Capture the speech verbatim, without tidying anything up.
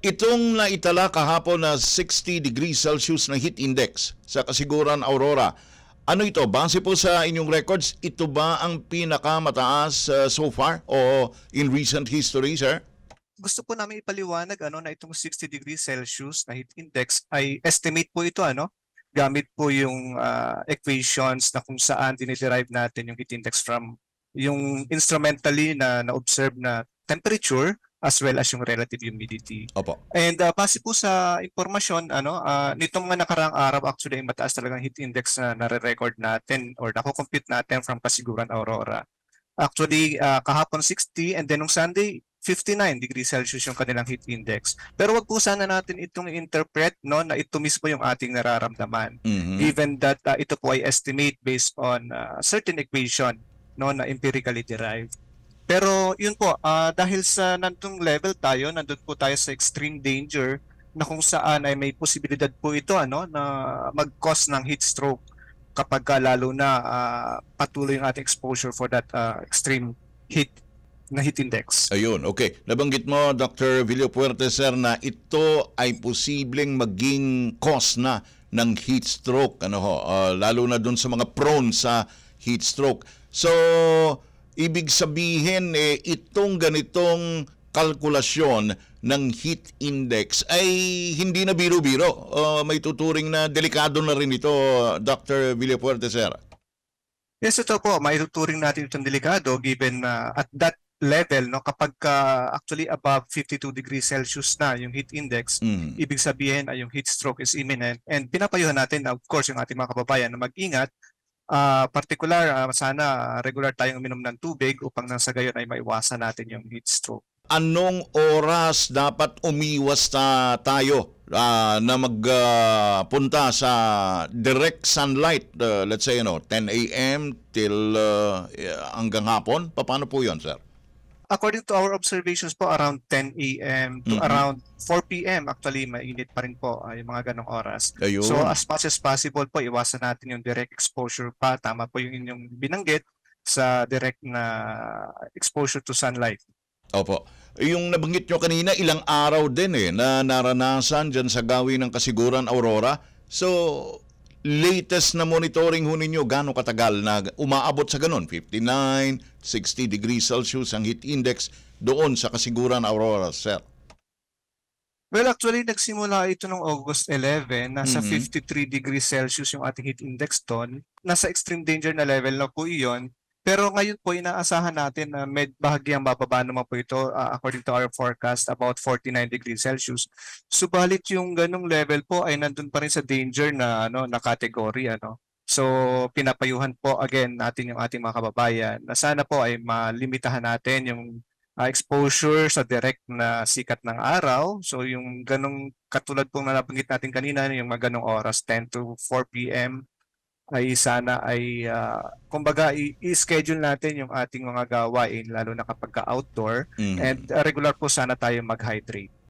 Itong naitala kahapon na sixty degrees Celsius na heat index sa Kasiguran Aurora, ano ito? Base po sa inyong records, ito ba ang pinakamataas uh, so far o in recent history, sir? Gusto po namin ipaliwanag ano na itong sixty degrees Celsius na heat index ay estimate po ito ano gamit po yung ah, equations na kung saan diniderive natin yung heat index from yung instrumentally na na-observe na temperature as well as yung relative humidity. Opo. And uh, base po sa impormasyon ano ah, nitong mga nakaraang araw actually ay mataas talagang heat index na nare-record natin or nako-compute natin from Pasiguran Aurora. Actually, ah, kahapon sixty and then nung Sunday, fifty-nine degrees Celsius yung kanilang heat index. Pero wag po sana natin itong i-interpret no, na ito mismo yung ating nararamdaman. Mhm. Given that ah, ito po ay estimate based on ah, certain equation no, na empirically derived. Pero yun po, ah, dahil sa nandung level tayo, nandun po tayo sa extreme danger na kung saan ay may posibilidad po ito ano, na mag-cause ng heat stroke kapag ka lalo na ah, patuloy yung ating exposure for that ah, extreme heat na heat index. Ayun, okay. Nabanggit mo, Doctor Villapuerte, sir, na ito ay posibleng maging cause na ng heat stroke. Ano ho, ah, lalo na dun sa mga prone sa heat stroke. So, ibig sabihin, eh, itong ganitong kalkulasyon ng heat index ay hindi na biro-biro. Uh, may tuturing na delikado na rin ito, Doctor Villapuerte, sir. Yes, ito po, maituturing natin itong delikado given na at that level, no, kapag ka actually above fifty-two degrees Celsius na yung heat index, Mm. ibig sabihin ay yung heat stroke is imminent. And pinapayuhan natin, of course, yung ating mga kababayan na mag-ingat. Ah, particular, ah, sana regular tayong uminom ng tubig upang nang sa gayon ay maiwasan natin yung heat stroke. Anong oras dapat umiwas na tayo ah, na magpunta sa direct sunlight? Uh, let's say, you know, ten a m till uh, hanggang hapon? Paano po yon, sir? According to our observations po, around ten a m to Mhm. around four p m actually mainit pa rin po ah, yung mga ganong oras. Ayun. So as much as possible po, iwasan natin yung direct exposure pa. Tama po yung inyong binanggit sa direct na exposure to sunlight. Opo. Yung nabanggit nyo kanina, ilang araw din eh, na naranasan dyan sa gawin ng Kasiguran Aurora. So, latest na monitoring ho ninyo, gano'ng katagal na umaabot sa ganun? fifty-nine, sixty degrees Celsius ang heat index doon sa Kasiguran Aurora, sir. Well, actually, nagsimula ito noong August eleven. Nasa Mhm. fifty-three degrees Celsius yung ating heat index doon. Nasa extreme danger na level na po iyon. Pero ngayon po, inaasahan natin na med bahagyang bababa naman po ito ah, according to our forecast, about forty-nine degrees Celsius. Subalit yung ganong level po ay nandun pa rin sa danger na, ano, na category. Ano. So, pinapayuhan po again natin yung ating mga kababayan na sana po ay malimitahan natin yung ah, exposure sa direct na sikat ng araw. So yung ganong katulad po na nabanggit natin kanina, yung mga ganong oras, ten to four p m ay sana ay ah, kumbaga i- i-schedule natin yung ating mga gawain lalo na kapag ka outdoor Mhm. and ah, regular po sana tayo mag-hydrate.